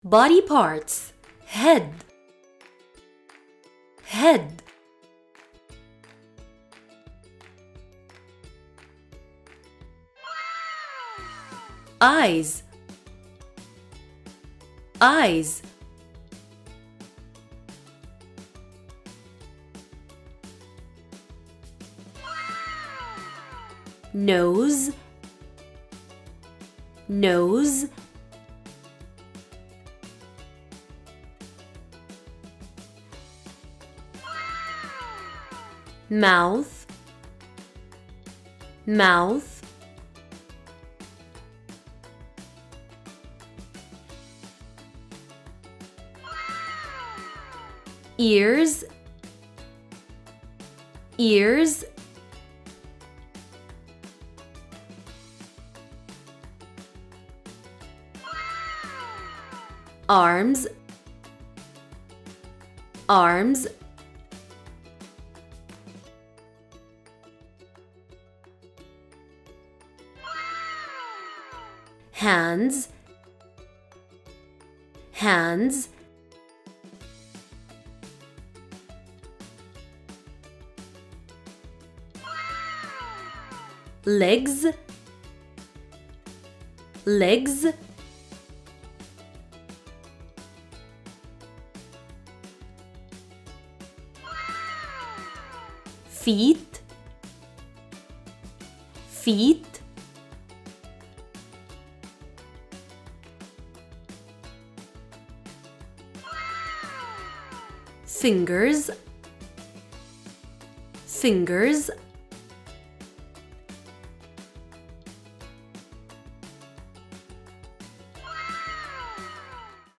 Body parts: head, head. Eyes, eyes. Nose, nose. Mouth, mouth. Ears, ears. Arms, arms. Hands, hands. Legs, legs. Feet, feet. Fingers, fingers.